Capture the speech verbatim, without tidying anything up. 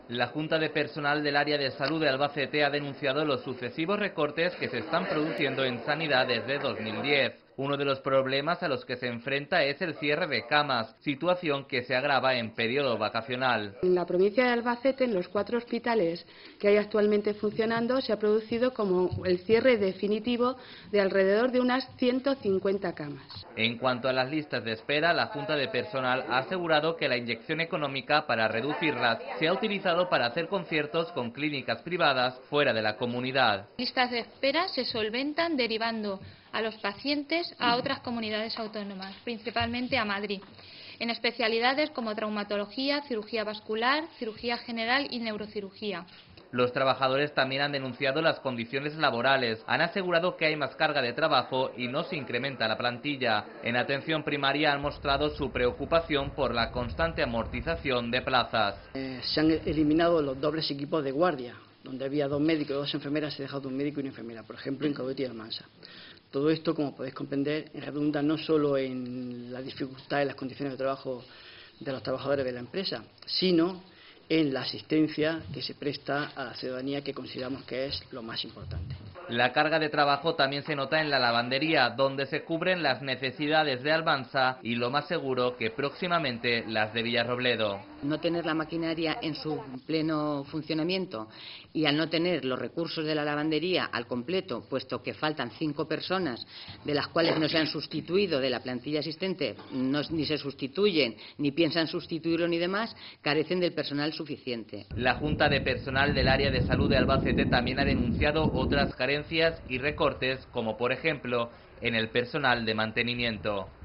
La Junta de Personal del Área de Salud de Albacete ha denunciado los sucesivos recortes que se están produciendo en sanidad desde dos mil diez. Uno de los problemas a los que se enfrenta es el cierre de camas, situación que se agrava en periodo vacacional. En la provincia de Albacete, en los cuatro hospitales que hay actualmente funcionando, se ha producido como el cierre definitivo de alrededor de unas ciento cincuenta camas. En cuanto a las listas de espera, la Junta de Personal ha asegurado que la inyección económica para reducirlas se ha utilizado para hacer conciertos con clínicas privadas fuera de la comunidad. Listas de espera se solventan derivando a los pacientes a otras comunidades autónomas, principalmente a Madrid, en especialidades como traumatología, cirugía vascular, cirugía general y neurocirugía. Los trabajadores también han denunciado las condiciones laborales, han asegurado que hay más carga de trabajo y no se incrementa la plantilla. En atención primaria han mostrado su preocupación por la constante amortización de plazas. Eh, se han eliminado los dobles equipos de guardia, donde había dos médicos y dos enfermeras, se ha dejado un médico y una enfermera, por ejemplo en Caudete y Almansa. Todo esto, como podéis comprender, redunda no solo en la dificultad en las condiciones de trabajo de los trabajadores de la empresa, sino en la asistencia que se presta a la ciudadanía, que consideramos que es lo más importante. La carga de trabajo también se nota en la lavandería, donde se cubren las necesidades de Almansa y, lo más seguro, que próximamente las de Villarrobledo. No tener la maquinaria en su pleno funcionamiento y al no tener los recursos de la lavandería al completo, puesto que faltan cinco personas, de las cuales no se han sustituido de la plantilla existente, no, ni se sustituyen, ni piensan sustituirlo ni demás, carecen del personal suficiente. La Junta de Personal del Área de Salud de Albacete también ha denunciado otras carencias y recortes, como por ejemplo en el personal de mantenimiento.